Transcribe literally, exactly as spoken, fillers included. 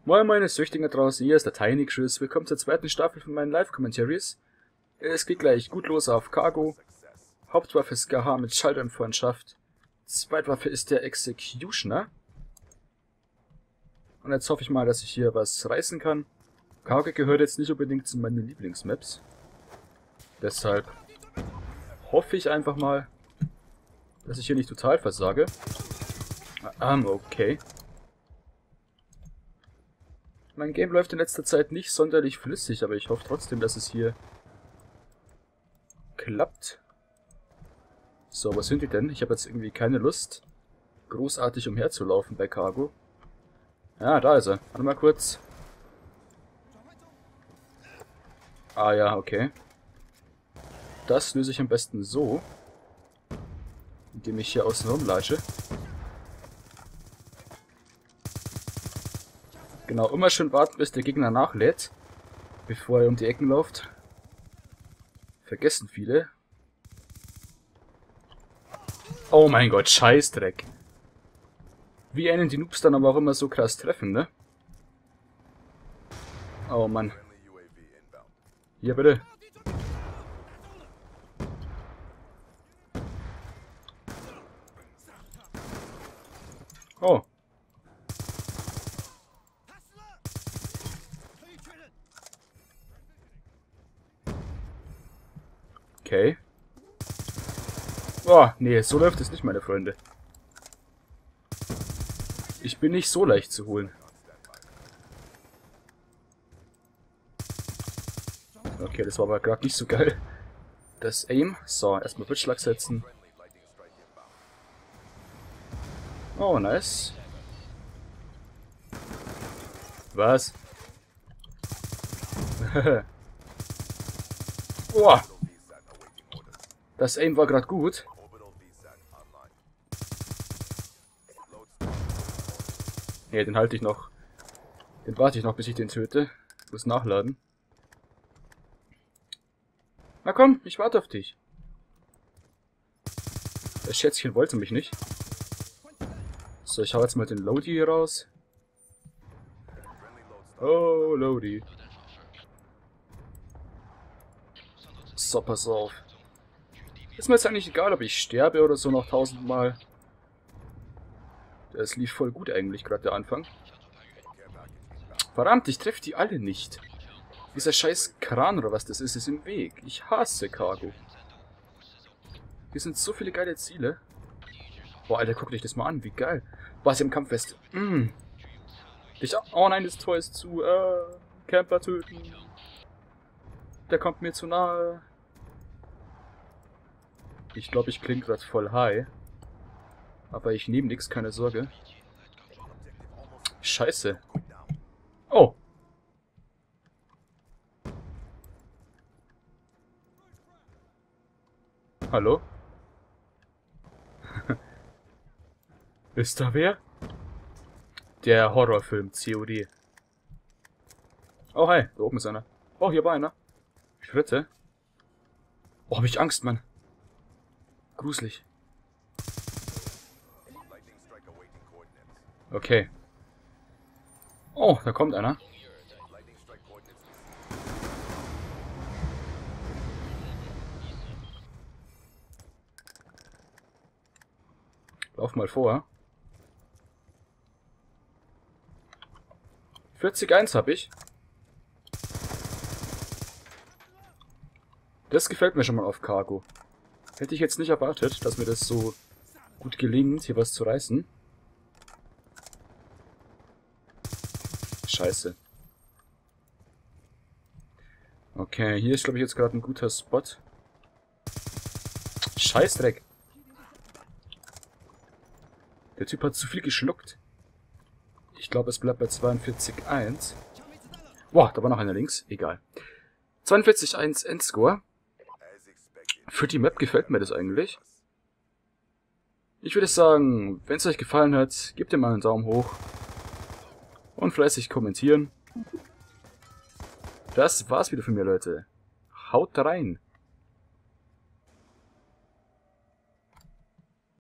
Moin meine Süchtigen da draußen, hier ist der Tiny Chris. Willkommen zur zweiten Staffel von meinen Live-Commentaries. Es geht gleich gut los auf Cargo. Hauptwaffe ist G H mit Schaltern Freundschaft. Zweitwaffe ist der Executioner. Und jetzt hoffe ich mal, dass ich hier was reißen kann. Cargo gehört jetzt nicht unbedingt zu meinen Lieblingsmaps. Deshalb hoffe ich einfach mal, dass ich hier nicht total versage. Ah, okay. Mein Game läuft in letzter Zeit nicht sonderlich flüssig, aber ich hoffe trotzdem, dass es hier klappt. So, was sind die denn? Ich habe jetzt irgendwie keine Lust, großartig umherzulaufen bei Cargo. Ja, da ist er. Warte mal kurz. Ah ja, okay. Das löse ich am besten so, indem ich hier außen rumlatsche. Genau, immer schön warten, bis der Gegner nachlädt, bevor er um die Ecken läuft. Vergessen viele. Oh mein Gott, Scheißdreck. Wie einen die Noobs dann aber auch immer so krass treffen, ne? Oh Mann. Hier bitte. Oh. Okay. Oh, nee, so läuft es nicht, meine Freunde. Ich bin nicht so leicht zu holen. Okay, das war aber gerade nicht so geil. Das Aim. So, erstmal Blitzschlag setzen. Oh, nice. Was? Boah. Das Aim war gerade gut. Ne, den halte ich noch. Den warte ich noch, bis ich den töte. Ich muss nachladen. Na komm, ich warte auf dich. Das Schätzchen wollte mich nicht. So, ich hau jetzt mal den Lodi hier raus. Oh, Lodi. So, pass auf. Ist mir jetzt eigentlich egal, ob ich sterbe oder so noch tausendmal. Das lief voll gut eigentlich, gerade der Anfang. Verdammt, ich treffe die alle nicht. Dieser scheiß Kran oder was das ist, ist im Weg. Ich hasse Cargo. Hier sind so viele geile Ziele. Boah, Alter, guck dich das mal an, wie geil. Boah, sie haben Kampfweste. Mm. Ich, oh nein, das Tor ist zu. Äh, Camper töten. Der kommt mir zu nahe. Ich glaube, ich klinge gerade voll high. Aber ich nehme nichts, keine Sorge. Scheiße. Oh. Hallo? Ist da wer? Der Horrorfilm C O D. Oh, hi. Da oben ist einer. Oh, hier war einer. Schritte. Oh, hab ich Angst, Mann. Gruselig. Okay. Oh, da kommt einer. Lauf mal vor. vierzig eins habe ich. Das gefällt mir schon mal auf Cargo. Hätte ich jetzt nicht erwartet, dass mir das so gut gelingt, hier was zu reißen. Scheiße. Okay, hier ist, glaube ich, jetzt gerade ein guter Spot. Scheißdreck. Der Typ hat zu viel geschluckt. Ich glaube, es bleibt bei zweiundvierzig eins. Boah, da war noch einer links. Egal. zweiundvierzig eins Endscore. Für die Map gefällt mir das eigentlich. Ich würde sagen, wenn es euch gefallen hat, gebt ihr mal einen Daumen hoch. Und fleißig kommentieren. Das war's wieder von mir, Leute. Haut rein!